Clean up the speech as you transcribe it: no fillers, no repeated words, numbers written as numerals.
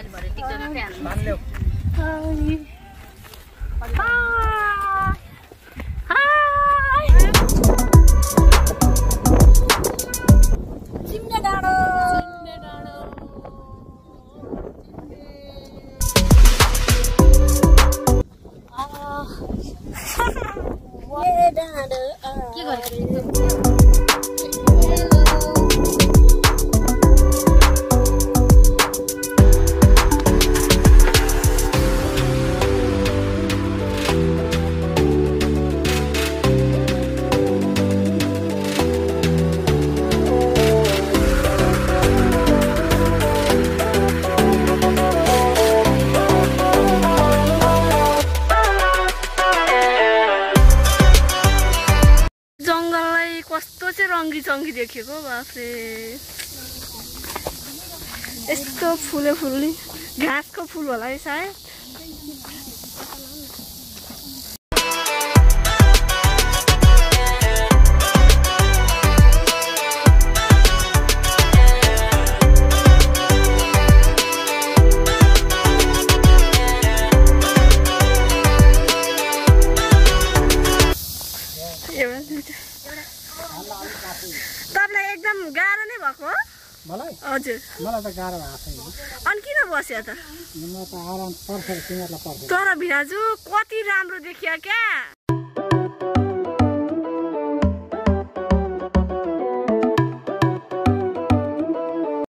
रंगी देखेको बाफरे यस्तो फुले फुल्ने घाँसको फुल होला है सायद तपाईलाई एकदम गाह्रो नै भएको मलाई हजुर मलाई त गाह्रो भएको छैन अनि किन बस्यो त म त आराम पर्छ तिमीहरुलाई पर्छ तर भिराजु कति राम्रो देखिया क्या